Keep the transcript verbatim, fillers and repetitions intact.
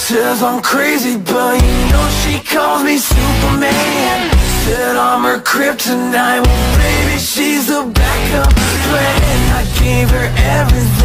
Says I'm crazy, but you know she calls me Superman. Said I'm her kryptonite, well baby she's the backup plan. I gave her everything